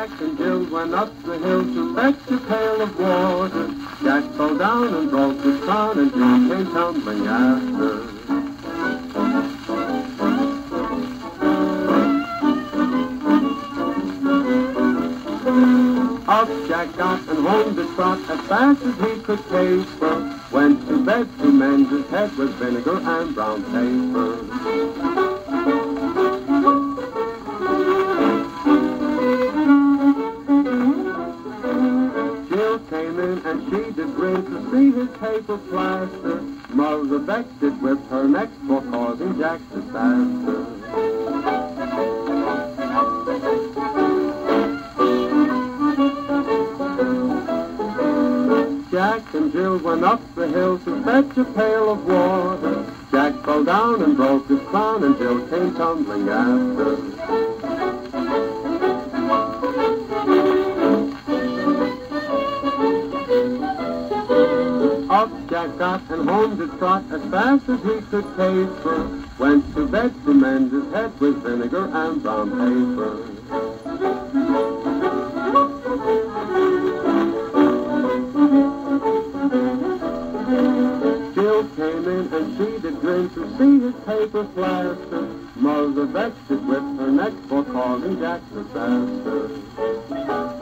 Jack and Jill went up the hill to fetch a pail of water. Jack fell down and broke his crown, and Jill came tumbling after. Up Jack got and home to trot as fast as he could caper. Went to bed to mend his head with vinegar and brown paper. Jill came in and she did grin to see his paper plaster. Mother Beck did whip her next for causing Jack's disaster. Jack and Jill went up the hill to fetch a pail of water. Jack fell down and broke his crown, and Jill came tumbling after. Up Jack got and home to trot as fast as he could caper. Went to bed to mend his head with vinegar and brown paper. Jill came in and she did grin to see his paper plaster. Mother Beck did whip her neck for causing Jack disaster.